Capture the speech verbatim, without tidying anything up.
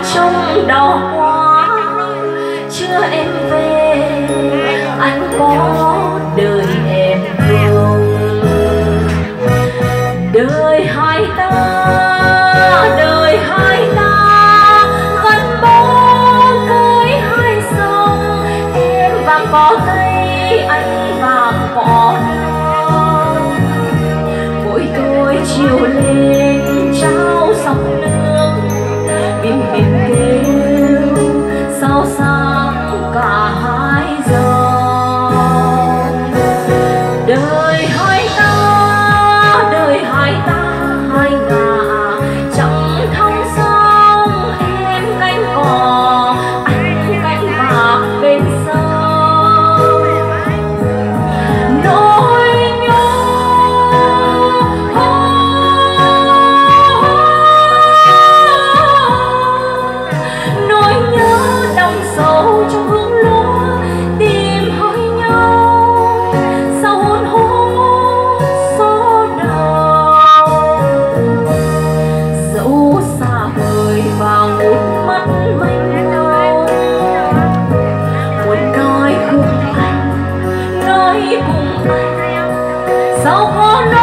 trong đau quá chưa em về anh có đời em không. Đời hai ta đời hai ta gắn bó với hai sông, em vàng có tây anh vàng có non. Mỗi tối chiều lên trao sóng nước bình bình kêu sao sáng cả hai dòng. Đời hai ta đời hai ta hai ngả chẳng thong sông, em cánh cò anh cánh bạc bên sông. Nỗi nhớ nỗi nhớ đong sâu trong hương lúa tìm hơi nhau sau hôn hôn số đầu. Dẫu xa vời vào ngút mắt mênh mông, muốn nói cùng anh nói cùng anh sao có nói